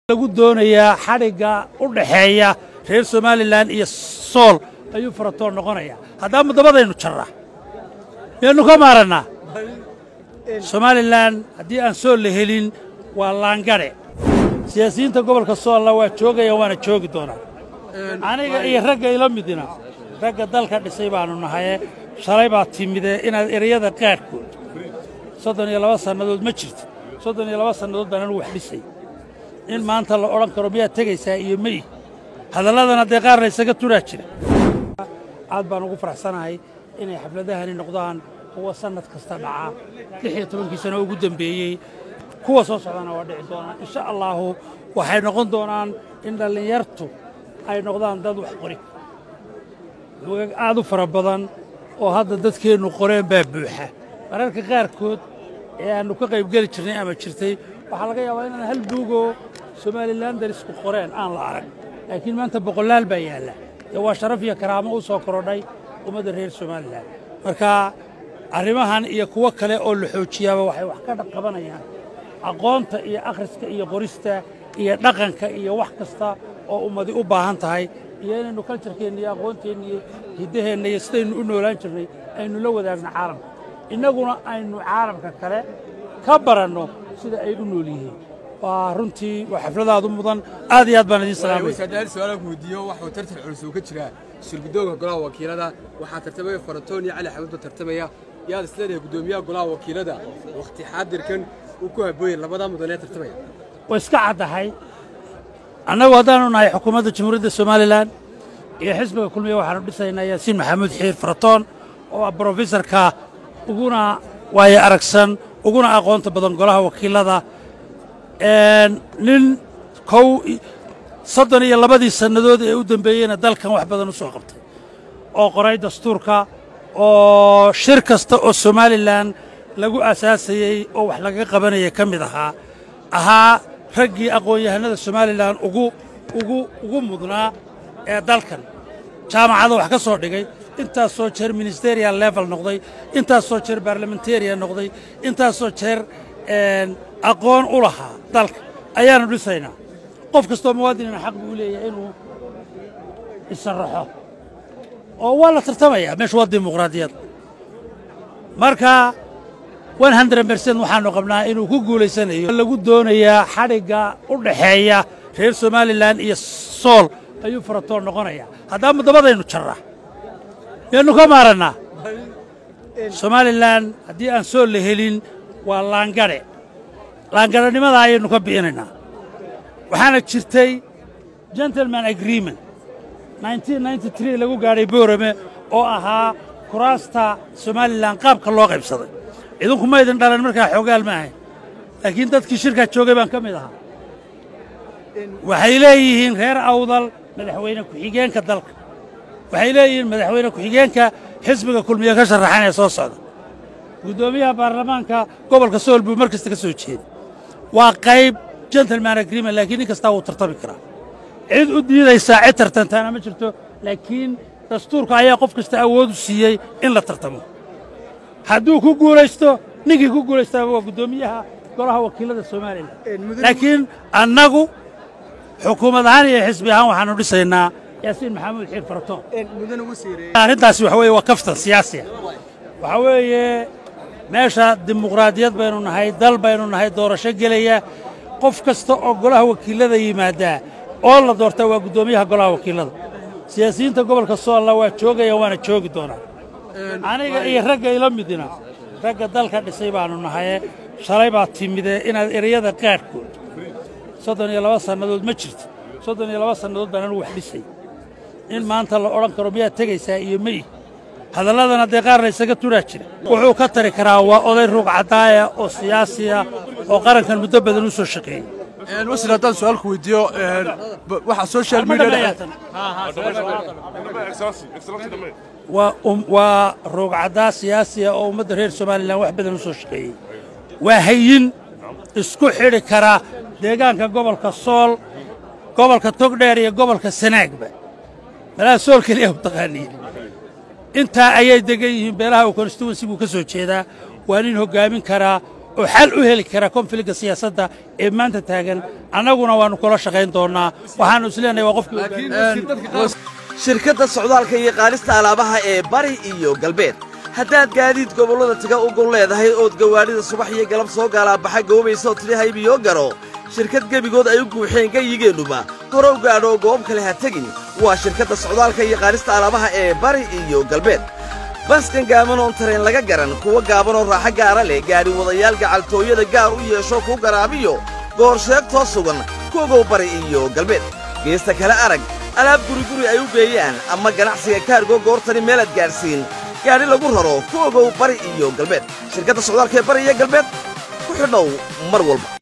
lagu doonayaa xariga u dhaxeeya reer Somaliland iyo Sool ayuu faratoon noqonaya haddaba mudabadaynu jarra meenu ka maarana Somaliland haddii aan Sool la helin waa laangare siyaasiyiinta gobolka Sool waa joogaya waana joogi doonaa aniga iyo ragga ila midina ragga dalka dhisay baanu nahay shalay baa timide inaad ereyada qaarkood 32 sanadood ma jirto 32 sanadood baan wax dhisay in maanta la oran karo biya tagaysaa iyo may hadalladana deeqaarna isaga turaa jira aad baan ugu faraxsanahay inay xafladahani noqdaan kuwa sanad kasta dhaca 16 sano ugu dambeeyay kuwa soo socdana waa dhici doona insha Allah waxay noqon doonaan in dhalinyartu ay noqdaan dad wax qori aad u fara badan oo hadda dadkeenu qoreen baa buuxa mararka qaarkood ee aanu ka qayb gali jirnay ama jirtay waxa laga yaabaa inaan hal buugo Somaliland darisku qoreen aan la arag laakiin maanta boqolaal baa yaala waa sharaf iyo karaamo u soo korodhay ummadda reer Somaliland marka arrimahan iyo kuwa kale oo la xoojiyaaba waxay wax ka qabanayaan aqoonta iyo akhriska iyo qorista iyo dhaqanka iyo wax kasta oo ummadi u baahan tahay iyo inaynu culture-keena iyo aqoonteena iyo hidaheena iyo sidaynu u noolaan jirnay aynu la wadaagno caalamka innaguna aynu caalamka kale ka baranno sida ay u nool yihiin waa runtii waa xafladaadu mudan aad iyo aad baan idin salaamay wasiirada su'aalaha ku weydiiyo waxa tartan culus oo ka jira shirgudooga golaha wakiilada waxa tartamaya Faratoon iyo Cali Xamuud tartamaya yaad isleedahay gudoomiyaha golaha wakiilada waqti xaadirkan uu ku habooyay labada mudane tartamaya way iska cadahay annagu haddaanu nahay xukuumadda jamhuuriyadda Somaliland iyo xisbiga kulmiye waxaanu dhisaynaa Yaasiin Maxamuud Xiir Faratoon oo professorka uguna way aragsan uguna aqoonta badan golaha wakiilada nin kow 32 sanadood ee u dambeeyayna dalkan wax badan u soo qabtay oo qoray dastuurka oo shir kasta oo Somaliland lagu asaasayay oo wax laga qabanayay kamid ahaa raggii aqoon-yahanada Somaliland ugu mudnaa ee dalkan jaamacada wax ka soo dhigay intaas soo jeer ministerial level noqday intaas soo jeer parliamentarian noqday intaas soo jeer aqoon u lahaa dalka ayaanu dhisaynaa qof kastoo muwaadinina xaq buu leeyahay inuu isarraxo oo waa la tartamayaa meesha waa dimuqraadiyad marka 100% waxaanu qabnaa inuu ku guulaysanayo lagu doonayaa xariga u dhaxeeya reer Somaliland iyo Sool ayuu faratoon noqonaya haddaba mudabadaynu jarra meenu ka maarana Somaliland haddii aan Sool la helin waa laangaranimada ayaynu ka bi'inaynaa waxaana jirtay gentleman agreement 1993 lagu gaadhay Boorame oo ahaa kuraasta Somaliland qaabka loo qaybsaday idinku ma idin dhalan markaa xoogaal ma ahayn laakiin dadkii shirka joogay baan ka mid ahaa waxay leeyihiin reer awdal madaxweyne ku-xigeenka dalka waxay leeyihiin madaxweyne ku-xigeenka xisbiga kulmiye ka sharaxan ee soo socda gudoomiyaha baarlamaanka gobolka Sool buu markasta ka soo jeeday waa qayb gentleman agreement laakiin in kasta uu tartami karaa cid u diidaysa cid tartantaana ma jirto laakiin dastuurka ayaa qof kasta awood u siiyey in la tartamo hadduu ku guulaysto ninkii ku guulaystaa waa gudoomiyaha golaha wakiilada Somaliland laakiin annagu xukuumad ahaan iyo xisbi ahaan waxaanu dhisaynaa Yaasiin Maxamuud Xiir Faratoon mudane wasiirey arrintaasi waxa weeye waa kaftan siyaasi waxa weeye meesha dimuqraadiyad baynu nahay dal baynu nahay doorasho gelaya qof kasta oo golaha wakiilada yimaada oo la doortaa waa gudoomiyaha golaha wakiilada siyaasiyiinta gobolka Sool waa joogaya waana joogi doonaa aniga iyo ragga ila midina ragga dalka dhisay baanu nahay shalay baa timide inaad ereyada qaarkood 32 sanadood ma jirto 32 sanadood baan wax dhisay in maanta la oran karo biya tagaysaa iyo may hadalladana deeqaarna isaga turaa jira wuxuu ka tari karaa waa oday ruuq cadaaya oo siyaasiya oo qarankan muddo badan u soo shaqeeyay wasiir haddaan su'aal ku weydiiyo waxa social media waa ruuq cadaa siyaasiya oo ummadda reer Somaliland wax badan u soo shaqeeyay waa hayin isku xidhi kara deegaanka gobolka Sool gobolka Togdheer iyo gobolka Sanaagba meelaha Sool kaliya u taqaaniin inta ayay degan yihiin beelaha constituency buu ka soo jeedaa waa nin hogaamin kara وحل أهل كرا كونفليكت السياسة إما أنت تاجن أنا قلنا ونقول شقين دونا وحنا نسلنا وقف شركة السعودال كي قارست على بها بري إيو قلبين haddaad gaadiid gobollada taga u gol leedahay ood gawaarida subax iyo galab soo gaala baxay goobayso tirihay biyo garo shirkad gabigood ay u guuxeen gayigeenuba hore u gaadho goob kale ha tagin waa shirkadda socdaalka iyo qaarista alaabaha ee bari iyo galbeed baskan gaaban oo tareen laga garan kuwa gaaban oo raaxo gaara leh gaari wadayaal gacaltooyada gaar u yeesho ku garaabiyo goor sheegtoo sugan kuwa bari iyo galbeed geesta kale arag alaab guri ay u geeyaan ama ganacsiga kaargo goortani meelad gaarsiin gaari lagu raro kuwa bari iyo galbeed shirkadda socdaalka ee bari iyo galbeed ku xidhow mar walba